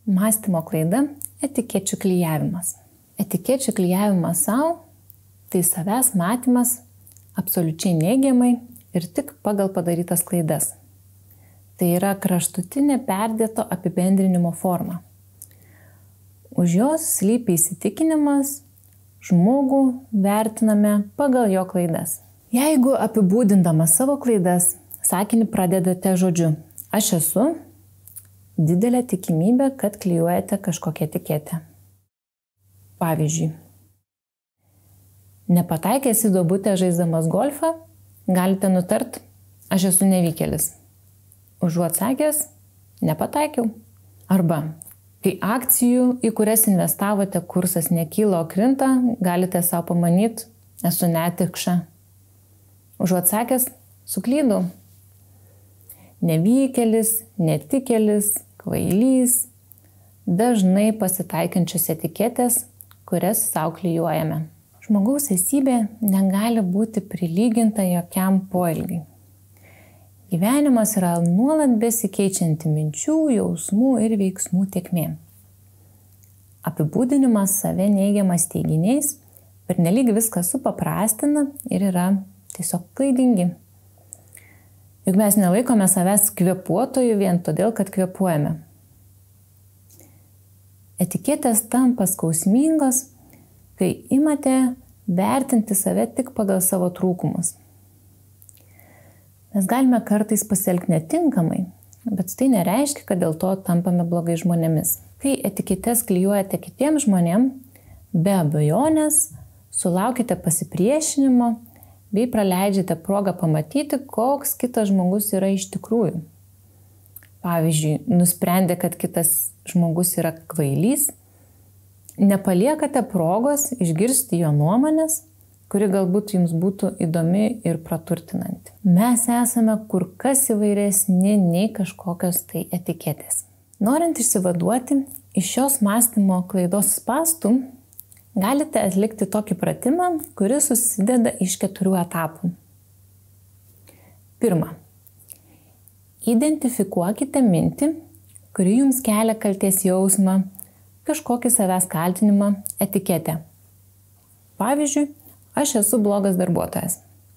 Mąstymo klaida – etikečių klijavimas. Etikečių klijavimas savo – tai savęs matymas absoliučiai neigiamai ir tik pagal padarytas klaidas. Tai yra kraštutinė perdėto apibendrinimo forma. Už jos slypi įsitikinimas, žmogų vertiname pagal jo klaidas. Jeigu apibūdindamas savo klaidas, sakinį pradedate žodžiu "aš esu", didelė tikimybė, kad klijuojate kažkokią etiketę. Pavyzdžiui, nepataikęs į duobutę žaisdamas golfą, galite nutart "aš esu nevykėlis". Užuot sakęs "nepataikiau". Arba, kai akcijų, į kurias investavote, kursas nekyla, o krinta, galite savo pamanyti "esu netikša". Užuot sakęs "suklydau". Nevykėlis, netikėlis, kvailys – dažnai pasitaikančios etiketės, kurias savo klijuojame. Žmogaus esybė negali būti prilyginta jokiam poelgiui. Gyvenimas yra nuolat besikeičianti minčių, jausmų ir veiksmų tėkmė. Apibūdinimas save neigiamas teiginiais pernelyg viską supaprastina ir yra tiesiog klaidingi. Juk mes nelaikome savęs kvėpuotojų vien todėl, kad kvėpuojame. Etiketės tampa skausmingos, kai imate vertinti save tik pagal savo trūkumus. Mes galime kartais pasielgti netinkamai, bet tai nereiškia, kad dėl to tampame blogai žmonėmis. Kai etiketes klijuojate kitiems žmonėms, be abejonės sulaukite pasipriešinimo bei praleidžiate progą pamatyti, koks kitas žmogus yra iš tikrųjų. Pavyzdžiui, nusprendę, kad kitas žmogus yra kvailys, nepaliekate progos išgirsti jo nuomonės, kuri galbūt jums būtų įdomi ir praturtinanti. Mes esame kur kas įvairesni nei kažkokios tai etiketės. Norint išsivaduoti iš šios mąstymo klaidos spąstų, galite atlikti tokį pratimą, kuris susideda iš 4 etapų. Pirma. Identifikuokite mintį, kuri jums kelia kaltės jausmą, kažkokį savęs kaltinimą, etiketę. Pavyzdžiui, aš esu blogas darbuotojas.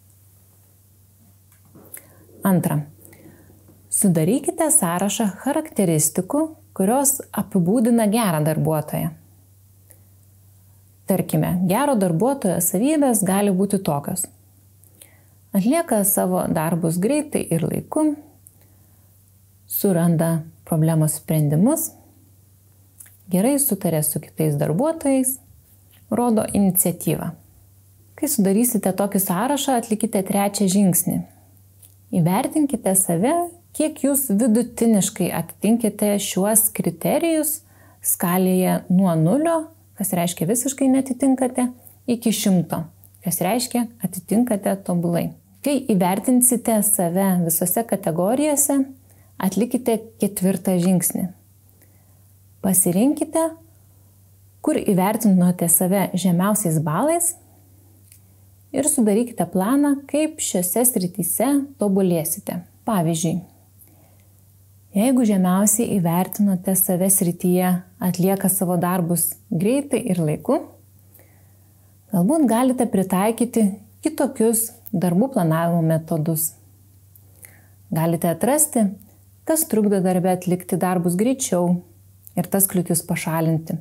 Antra. Sudarykite sąrašą charakteristikų, kurios apibūdina gerą darbuotoją. Tarkime, gero darbuotojo savybės gali būti tokios. Atlieka savo darbus greitai ir laiku, suranda problemos sprendimus, gerai sutarė su kitais darbuotojais, rodo iniciatyvą. Kai sudarysite tokį sąrašą, atlikite 3 žingsnį. Įvertinkite save, kiek jūs vidutiniškai atitinkite šiuos kriterijus skalėje nuo 0, kas reiškia visiškai netitinkate, iki 100, kas reiškia atitinkate tobulai. Kai įvertinsite save visose kategorijose, atlikite 4 žingsnį. Pasirinkite, kur įvertinote save žemiausiais balais ir sudarykite planą, kaip šiose srityse tobulėsite. Pavyzdžiui, jeigu žemiausiai įvertinote save srityje, atlieka savo darbus greitai ir laiku, galbūt galite pritaikyti kitokius darbų planavimo metodus. Galite atrasti, kas trukdo darbe atlikti darbus greičiau ir tas kliūtis pašalinti.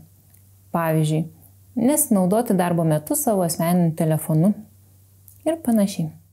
Pavyzdžiui, nesinaudoti darbo metu savo asmeniniu telefonu ir panašiai.